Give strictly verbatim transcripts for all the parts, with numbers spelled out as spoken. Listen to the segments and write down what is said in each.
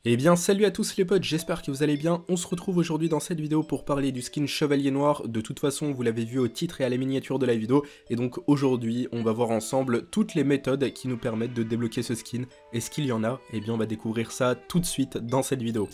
Eh bien salut à tous les potes, j'espère que vous allez bien. On se retrouve aujourd'hui dans cette vidéo pour parler du skin Chevalier Noir. De toute façon vous l'avez vu au titre et à la miniature de la vidéo. Et donc aujourd'hui on va voir ensemble toutes les méthodes qui nous permettent de débloquer ce skin. Est-ce qu'il y en a? Eh bien on va découvrir ça tout de suite dans cette vidéo.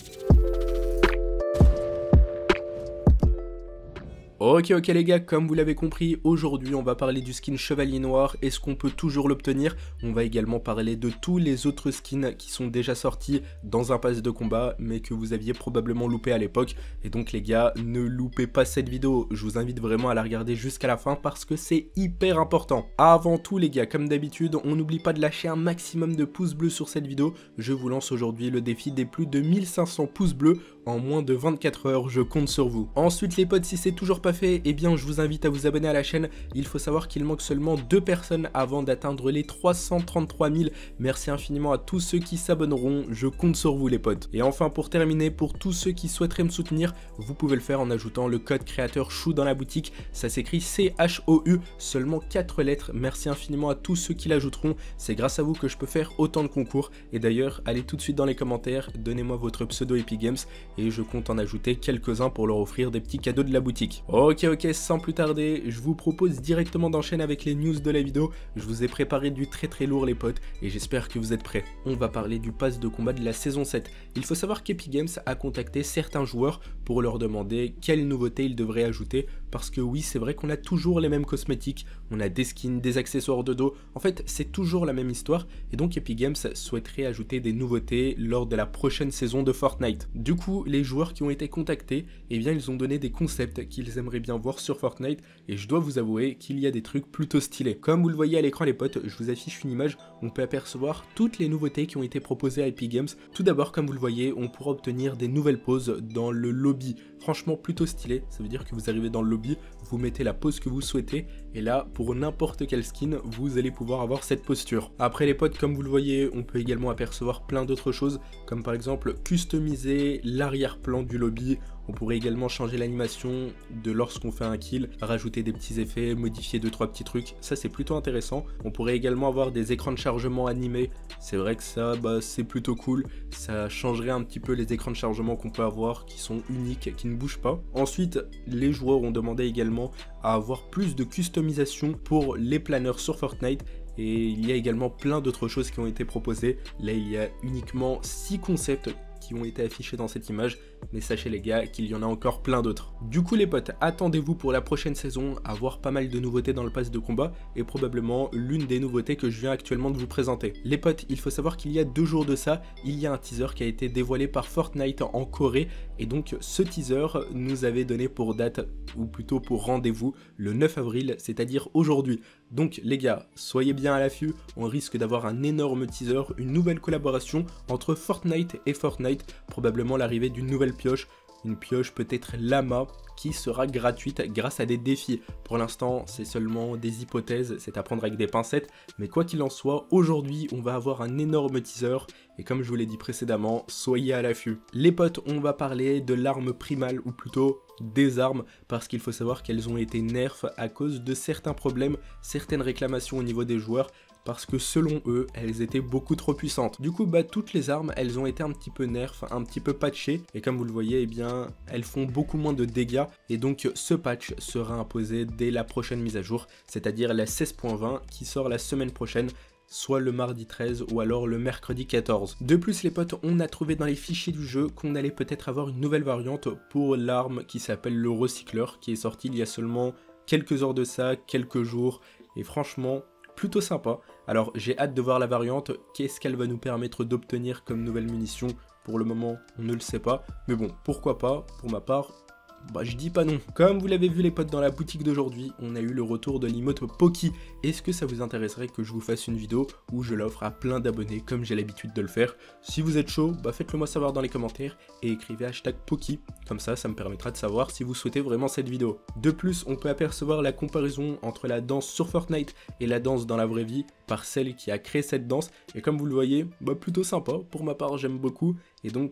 Ok ok les gars, comme vous l'avez compris, aujourd'hui on va parler du skin Chevalier Noir. Est-ce qu'on peut toujours l'obtenir? On va également parler de tous les autres skins qui sont déjà sortis dans un pass de combat, mais que vous aviez probablement loupé à l'époque. Et donc les gars, ne loupez pas cette vidéo, je vous invite vraiment à la regarder jusqu'à la fin parce que c'est hyper important. Avant tout les gars, comme d'habitude, on n'oublie pas de lâcher un maximum de pouces bleus sur cette vidéo. Je vous lance aujourd'hui le défi des plus de mille cinq cents pouces bleus en moins de vingt-quatre heures, je compte sur vous. Ensuite les potes, si c'est toujours pas fait, eh bien je vous invite à vous abonner à la chaîne. Il faut savoir qu'il manque seulement deux personnes avant d'atteindre les trois cent trente-trois mille. Merci infiniment à tous ceux qui s'abonneront, je compte sur vous les potes. Et enfin pour terminer, pour tous ceux qui souhaiteraient me soutenir, vous pouvez le faire en ajoutant le code créateur chou dans la boutique. Ça s'écrit C H O U, seulement quatre lettres. Merci infiniment à tous ceux qui l'ajouteront. C'est grâce à vous que je peux faire autant de concours. Et d'ailleurs, allez tout de suite dans les commentaires, donnez-moi votre pseudo Epic Games et je compte en ajouter quelques-uns pour leur offrir des petits cadeaux de la boutique. Ok ok, sans plus tarder, je vous propose directement d'enchaîner avec les news de la vidéo. Je vous ai préparé du très très lourd les potes et j'espère que vous êtes prêts. On va parler du pass de combat de la saison sept. Il faut savoir qu'Epic Games a contacté certains joueurs pour leur demander quelles nouveautés ils devraient ajouter, parce que oui, c'est vrai qu'on a toujours les mêmes cosmétiques, on a des skins, des accessoires de dos, en fait c'est toujours la même histoire et donc Epic Games souhaiterait ajouter des nouveautés lors de la prochaine saison de Fortnite. Du coup, les joueurs qui ont été contactés, eh bien ils ont donné des concepts qu'ils aimeraient bien voir sur Fortnite et je dois vous avouer qu'il y a des trucs plutôt stylés. Comme vous le voyez à l'écran les potes, je vous affiche une image où on peut apercevoir toutes les nouveautés qui ont été proposées à Epic Games. Tout d'abord, comme vous le voyez, on pourra obtenir des nouvelles poses dans le lobby. Franchement plutôt stylé, ça veut dire que vous arrivez dans le lobby, vous mettez la pose que vous souhaitez et là pour n'importe quel skin vous allez pouvoir avoir cette posture. Après les potes, comme vous le voyez, on peut également apercevoir plein d'autres choses comme par exemple customiser l'arrière-plan du lobby. On pourrait également changer l'animation de lorsqu'on fait un kill, rajouter des petits effets, modifier deux trois petits trucs, ça c'est plutôt intéressant. On pourrait également avoir des écrans de chargement animés, c'est vrai que ça bah, c'est plutôt cool, ça changerait un petit peu les écrans de chargement qu'on peut avoir qui sont uniques, qui ne bougent pas. Ensuite, les joueurs ont demandé également à avoir plus de customisation pour les planeurs sur Fortnite. Et il y a également plein d'autres choses qui ont été proposées. Là il y a uniquement six concepts qui ont été affichés dans cette image, mais sachez les gars qu'il y en a encore plein d'autres. Du coup les potes, attendez-vous pour la prochaine saison à voir pas mal de nouveautés dans le pass de combat et probablement l'une des nouveautés que je viens actuellement de vous présenter. Les potes, il faut savoir qu'il y a deux jours de ça, il y a un teaser qui a été dévoilé par Fortnite en Corée et donc ce teaser nous avait donné pour date, ou plutôt pour rendez-vous, le neuf avril, c'est-à-dire aujourd'hui. Donc les gars, soyez bien à l'affût, on risque d'avoir un énorme teaser, une nouvelle collaboration entre Fortnite et Fortnite, probablement l'arrivée d'une nouvelle pioche, une pioche peut-être Lama qui sera gratuite grâce à des défis. Pour l'instant c'est seulement des hypothèses, c'est à prendre avec des pincettes, mais quoi qu'il en soit, aujourd'hui on va avoir un énorme teaser et comme je vous l'ai dit précédemment, soyez à l'affût. Les potes, on va parler de l'arme primale ou plutôt des armes parce qu'il faut savoir qu'elles ont été nerfs à cause de certains problèmes, certaines réclamations au niveau des joueurs, parce que selon eux, elles étaient beaucoup trop puissantes. Du coup, bah toutes les armes, elles ont été un petit peu nerfs, un petit peu patchées, et comme vous le voyez, eh bien, elles font beaucoup moins de dégâts, et donc ce patch sera imposé dès la prochaine mise à jour, c'est-à-dire la seize point vingt qui sort la semaine prochaine, soit le mardi treize ou alors le mercredi quatorze. De plus les potes, on a trouvé dans les fichiers du jeu qu'on allait peut-être avoir une nouvelle variante pour l'arme qui s'appelle le recycleur, qui est sorti il y a seulement quelques heures de ça, quelques jours, et franchement plutôt sympa. Alors j'ai hâte de voir la variante, qu'est-ce qu'elle va nous permettre d'obtenir comme nouvelle munition. Pour le moment on ne le sait pas, mais bon pourquoi pas, pour ma part bah je dis pas non. Comme vous l'avez vu les potes, dans la boutique d'aujourd'hui, on a eu le retour de l'emote Poki. Est-ce que ça vous intéresserait que je vous fasse une vidéo où je l'offre à plein d'abonnés comme j'ai l'habitude de le faire? Si vous êtes chaud, bah faites-le moi savoir dans les commentaires et écrivez hashtag Poki. Comme ça, ça me permettra de savoir si vous souhaitez vraiment cette vidéo. De plus, on peut apercevoir la comparaison entre la danse sur Fortnite et la danse dans la vraie vie par celle qui a créé cette danse. Et comme vous le voyez, bah plutôt sympa. Pour ma part, j'aime beaucoup. Et donc,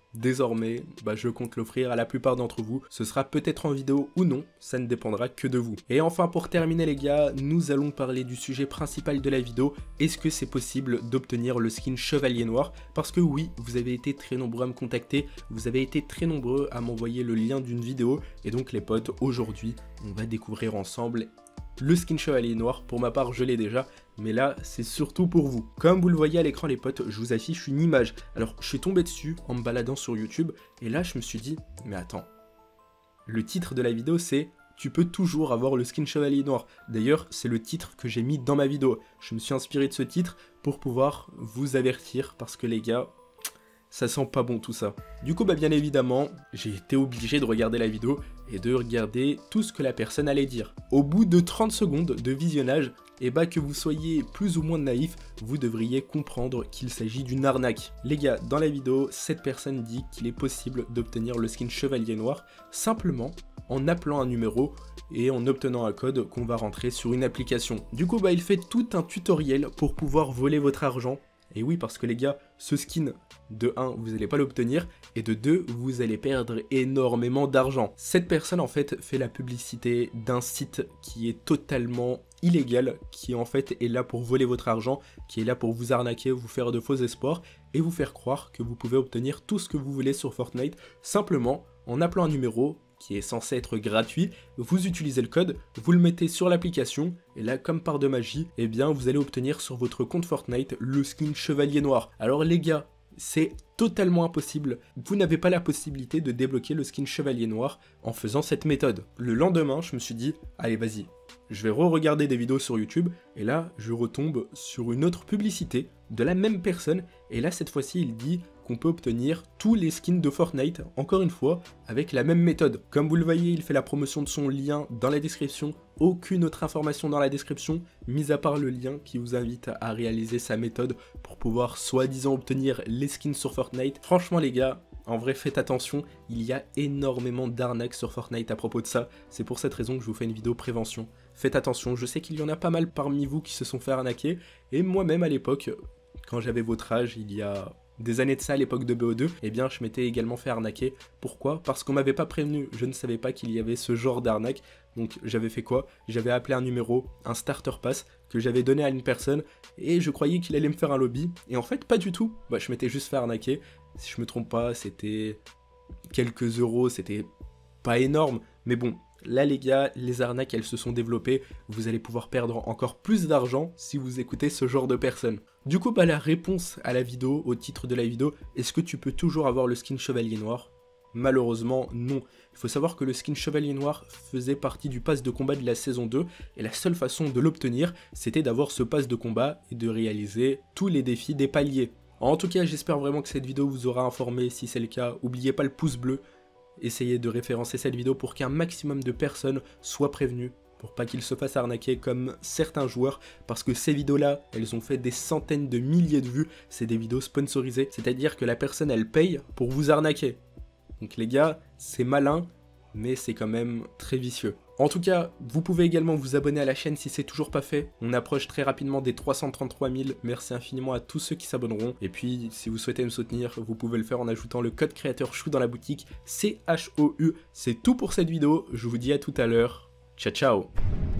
désormais, bah, je compte l'offrir à la plupart d'entre vous. Ce sera peut-être en vidéo ou non, ça ne dépendra que de vous. Et enfin, pour terminer les gars, nous allons parler du sujet principal de la vidéo. Est-ce que c'est possible d'obtenir le skin Chevalier Noir? Parce que oui, vous avez été très nombreux à me contacter, vous avez été très nombreux à m'envoyer le lien d'une vidéo. Et donc les potes, aujourd'hui, on va découvrir ensemble le skin Chevalier Noir. Pour ma part, je l'ai déjà, mais là, c'est surtout pour vous. Comme vous le voyez à l'écran les potes, je vous affiche une image. Alors, je suis tombé dessus en me baladant sur YouTube, et là, je me suis dit, mais attends, le titre de la vidéo, c'est « Tu peux toujours avoir le skin Chevalier Noir ». D'ailleurs, c'est le titre que j'ai mis dans ma vidéo. Je me suis inspiré de ce titre pour pouvoir vous avertir, parce que les gars, ça sent pas bon tout ça. Du coup, bah bien évidemment, j'ai été obligé de regarder la vidéo et de regarder tout ce que la personne allait dire. Au bout de trente secondes de visionnage, et bah que vous soyez plus ou moins naïf, vous devriez comprendre qu'il s'agit d'une arnaque. Les gars, dans la vidéo, cette personne dit qu'il est possible d'obtenir le skin Chevalier Noir simplement en appelant un numéro et en obtenant un code qu'on va rentrer sur une application. Du coup, bah il fait tout un tutoriel pour pouvoir voler votre argent. Et oui, parce que les gars, ce skin, de un, vous n'allez pas l'obtenir, et de deux, vous allez perdre énormément d'argent. Cette personne, en fait, fait la publicité d'un site qui est totalement illégal, qui en fait est là pour voler votre argent, qui est là pour vous arnaquer, vous faire de faux espoirs, et vous faire croire que vous pouvez obtenir tout ce que vous voulez sur Fortnite, simplement en appelant un numéro qui est censé être gratuit, vous utilisez le code, vous le mettez sur l'application, et là, comme par de magie, eh bien, vous allez obtenir sur votre compte Fortnite le skin Chevalier Noir. Alors les gars, c'est totalement impossible, vous n'avez pas la possibilité de débloquer le skin Chevalier Noir en faisant cette méthode. Le lendemain, je me suis dit, allez vas-y, je vais re-regarder des vidéos sur YouTube, et là, je retombe sur une autre publicité de la même personne, et là, cette fois-ci, il dit qu'on peut obtenir tous les skins de Fortnite, encore une fois, avec la même méthode. Comme vous le voyez, il fait la promotion de son lien dans la description, aucune autre information dans la description, mis à part le lien qui vous invite à réaliser sa méthode pour pouvoir soi-disant obtenir les skins sur Fortnite. Franchement les gars, en vrai faites attention, il y a énormément d'arnaques sur Fortnite à propos de ça, c'est pour cette raison que je vous fais une vidéo prévention. Faites attention, je sais qu'il y en a pas mal parmi vous qui se sont fait arnaquer, et moi-même à l'époque, quand j'avais votre âge, il y a des années de ça à l'époque de B O deux, eh bien je m'étais également fait arnaquer. Pourquoi? Parce qu'on m'avait pas prévenu, je ne savais pas qu'il y avait ce genre d'arnaque. Donc j'avais fait quoi? J'avais appelé un numéro, un starter pass, que j'avais donné à une personne, et je croyais qu'il allait me faire un lobby, et en fait pas du tout. Bah je m'étais juste fait arnaquer, si je me trompe pas, c'était quelques euros, c'était pas énorme, mais bon. Là les gars, les arnaques elles se sont développées, vous allez pouvoir perdre encore plus d'argent si vous écoutez ce genre de personnes. Du coup bah la réponse à la vidéo, au titre de la vidéo, est-ce que tu peux toujours avoir le skin Chevalier Noir? Malheureusement non. Il faut savoir que le skin Chevalier Noir faisait partie du pass de combat de la saison deux, et la seule façon de l'obtenir, c'était d'avoir ce pass de combat et de réaliser tous les défis des paliers. En tout cas j'espère vraiment que cette vidéo vous aura informé, si c'est le cas, n'oubliez pas le pouce bleu. Essayez de référencer cette vidéo pour qu'un maximum de personnes soient prévenues, pour pas qu'ils se fassent arnaquer comme certains joueurs, parce que ces vidéos-là, elles ont fait des centaines de milliers de vues, c'est des vidéos sponsorisées, c'est-à-dire que la personne, elle paye pour vous arnaquer. Donc les gars, c'est malin, mais c'est quand même très vicieux. En tout cas, vous pouvez également vous abonner à la chaîne si c'est toujours pas fait. On approche très rapidement des trois cent trente-trois mille. Merci infiniment à tous ceux qui s'abonneront. Et puis, si vous souhaitez me soutenir, vous pouvez le faire en ajoutant le code créateur chou dans la boutique, C H O U. C'est tout pour cette vidéo. Je vous dis à tout à l'heure. Ciao, ciao.